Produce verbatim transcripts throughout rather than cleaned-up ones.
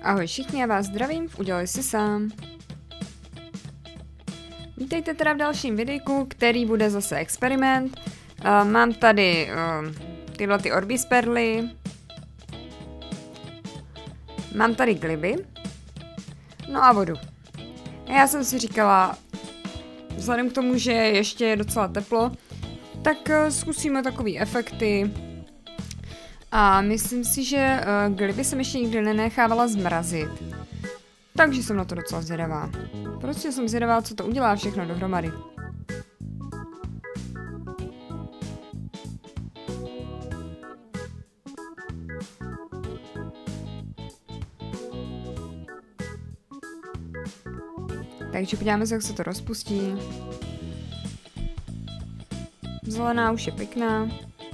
Ahoj všichni, já vás zdravím, udělej si sám. Vítejte teda v dalším videjku, který bude zase experiment. Uh, mám tady uh, tyhle ty Orbis perly. Mám tady gliby. No a vodu. A já jsem si říkala, vzhledem k tomu, že ještě je docela teplo, tak uh, zkusíme takové efekty. A myslím si, že uh, gliby jsem ještě nikdy nenechávala zmrazit. Takže jsem na to docela zvědavá. Prostě jsem zvědavá, co to udělá všechno dohromady. Takže podíváme se, jak se to rozpustí. Zelená už je pěkná.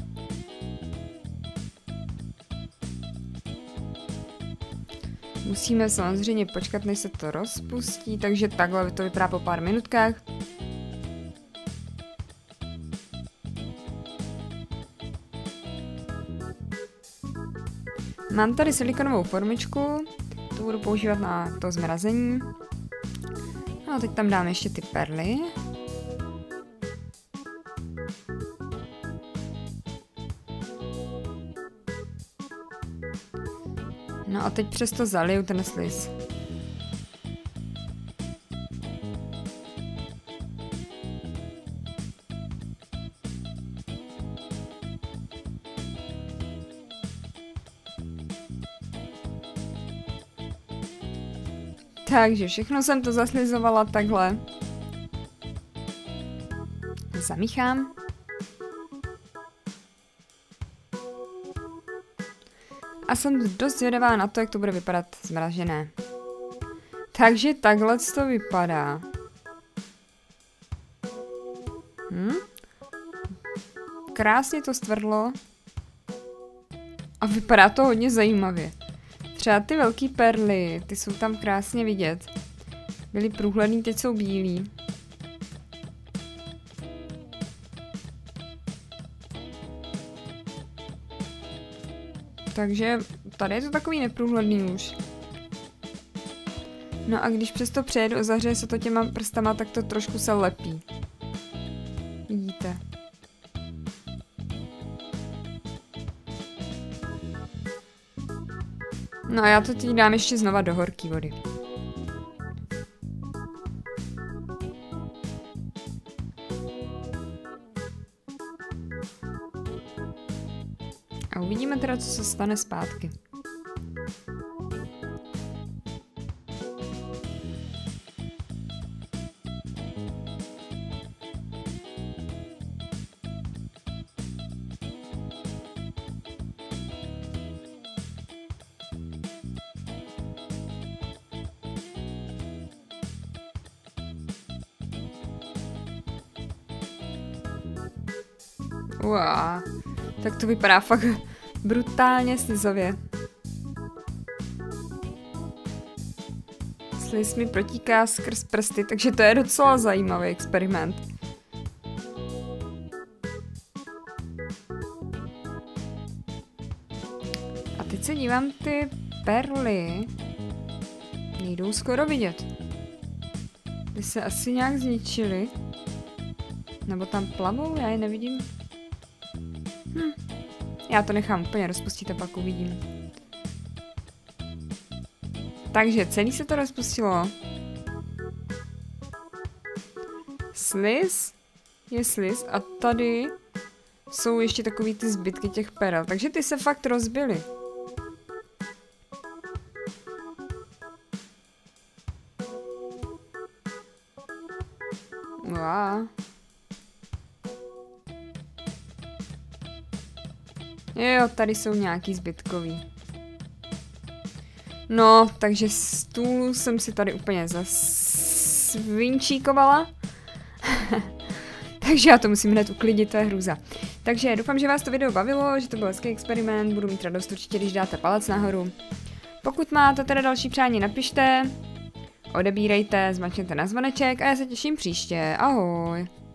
Musíme samozřejmě počkat, než se to rozpustí, takže takhle to vypadá po pár minutkách. Mám tady silikonovou formičku, tu budu používat na to zmrazení. No a teď tam dáme ještě ty perly. No a teď přesto zaliju ten sliz. Takže všechno jsem to zaslizovala takhle. Zamíchám. A jsem dost zvědavá na to, jak to bude vypadat zmražené. Takže takhle to vypadá. Hm? Krásně to stvrdlo. A vypadá to hodně zajímavě. Třeba ty velké perly, ty jsou tam krásně vidět. Byly průhledný, teď jsou bílí. Takže tady je to takový neprůhledný už. No a když přesto přejedu a zahřeje se to těma prstama, tak to trošku se lepí. Vidíte. No a já to teď dám ještě znova do horké vody. A uvidíme teda, co se stane zpátky. Uá, tak to vypadá fakt brutálně slizově. Sliz mi protíká skrz prsty, takže to je docela zajímavý experiment. A teď se dívám, ty perly nejdou skoro vidět. Ty se asi nějak zničily. Nebo tam plavou, já je nevidím. Hm. Já to nechám úplně rozpustit a pak uvidím. Takže celý se to rozpustilo. Sliz je sliz a tady jsou ještě takový ty zbytky těch perel. Takže ty se fakt rozbily. Wow. Jo, tady jsou nějaký zbytkový. No, takže stůl jsem si tady úplně zasvinčíkovala. Takže já to musím hned uklidit, to je hrůza. Takže doufám, že vás to video bavilo, že to byl hezký experiment, budu mít radost určitě, když dáte palec nahoru. Pokud máte teda další přání, napište, odebírejte, zmačkněte na zvoneček a já se těším příště. Ahoj!